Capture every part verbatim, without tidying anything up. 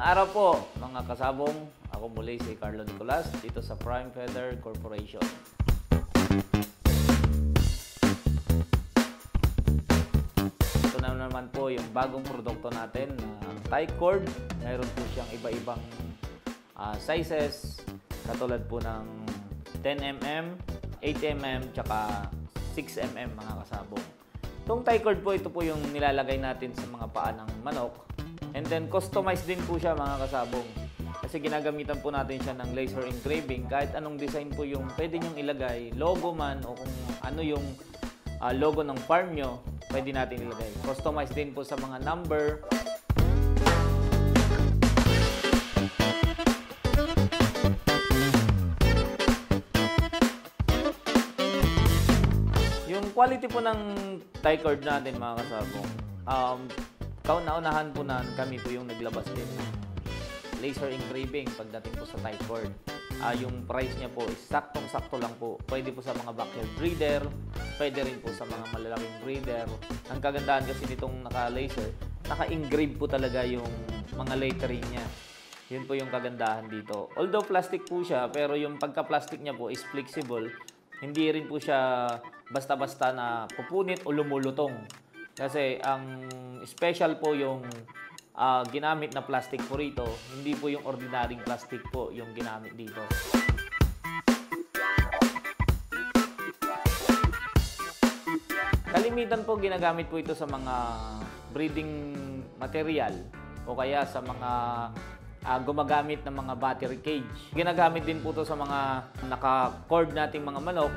araw po mga kasabong, ako muli si Carlo Nicolas dito sa Prime Feather Corporation. Ito na naman po yung bagong produkto natin na tie cord. Mayroon po siyang iba-ibang uh, sizes katulad po ng ten millimeter, eight millimeter, tsaka six millimeter mga kasabong. Itong tie cord po, ito po yung nilalagay natin sa mga paa ng manok. And then, customized din po siya mga kasabong. Kasi ginagamitan po natin siya ng laser engraving. Kahit anong design po yung pwede nyong ilagay, logo man o kung ano yung uh, logo ng farm nyo, pwede natin ilagay. Customized din po sa mga number. Yung quality po ng tie cord natin mga kasabong, um, kauna-unahan po na kami po yung naglabas din ng laser engraving pagdating po sa tie cord. Uh, yung price niya po is saktong-sakto lang po. Pwede po sa mga backyard breeder, pwede rin po sa mga malalaking breeder. Ang kagandahan kasi nitong naka-laser, naka-engrave po talaga yung mga lettering niya. Yun po yung kagandahan dito. Although plastic po siya, pero yung pagka-plastic niya po is flexible. Hindi rin po siya basta-basta na pupunit o lumulutong. Kasi ang special po yung uh, ginamit na plastic po rito, hindi po yung ordinaryong plastic po yung ginamit dito. Kalimitan po ginagamit po ito sa mga breeding material o kaya sa mga uh, gumagamit ng mga battery cage. Ginagamit din po ito sa mga naka-cord nating mga manok.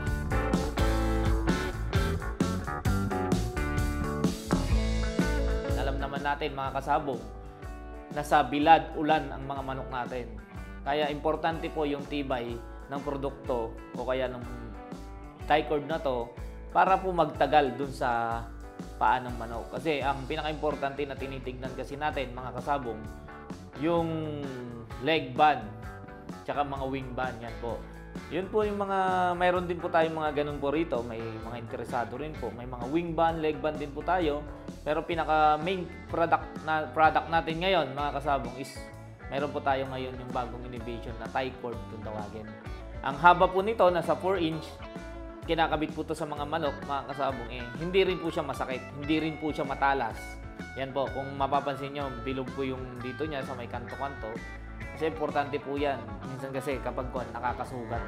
Natin mga kasabong, nasa bilad ulan ang mga manok natin. Kaya importante po yung tibay ng produkto o kaya ng tie cord na to para po magtagal dun sa paa ng manok. Kasi ang pinaka-importante na tinitignan kasi natin mga kasabong, yung leg band tsaka mga wing band, yan po. Yun po yung mga, mayroon din po tayong mga ganun po rito. May mga interesado rin po. May mga wing band, leg band din po tayo. Pero pinaka main product na product natin ngayon, mga kasabong, is mayroon po tayo ngayon yung bagong innovation na tie cord kung tawagin. Ang haba po nito, nasa four inch. Kinakabit po to sa mga manok, mga kasabong. Eh, hindi rin po siya masakit. Hindi rin po siya matalas. Yan po. Kung mapapansin nyo, bilog po yung dito niya sa may kanto-kanto. Kasi importante po yan. Minsan kasi kapag kon, nakakasugat.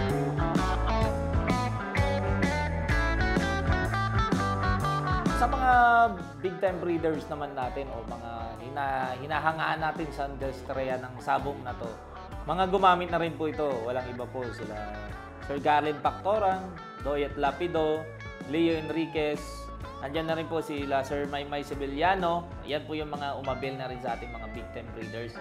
Sa mga big time breeders naman natin o mga hina, hinahangaan natin sa industriya ng sabong na to, mga gumamit na rin po ito. Walang iba po sila Sir Galen Pactoran, Doyet Lapido, Leo Enriquez. Andyan na rin po sila Sir Maymay Sevillano. Yan po yung mga umabil na rin sa ating mga big time breeders.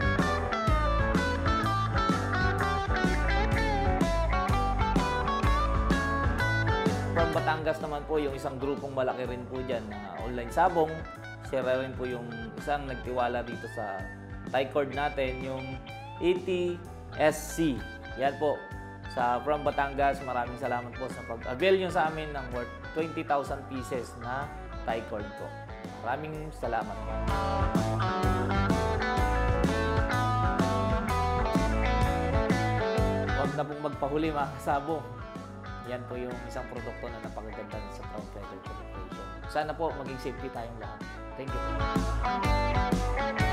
From Batangas naman po yung isang grupong malaki rin po dyan na online sabong. Sila rin po yung isang nagtiwala dito sa tie cord natin, yung A T S C. Yan po. Sa From Batangas, maraming salamat po sa pag-avail nyo sa amin ng worth twenty thousand pieces na tie cord po. Maraming salamat po. Huwag na pong magpahuli mga kasabong. Yan po yung isang produkto na napakaganda sa Prime Feather Corporation. Sana po maging safety tayong lahat. Thank you.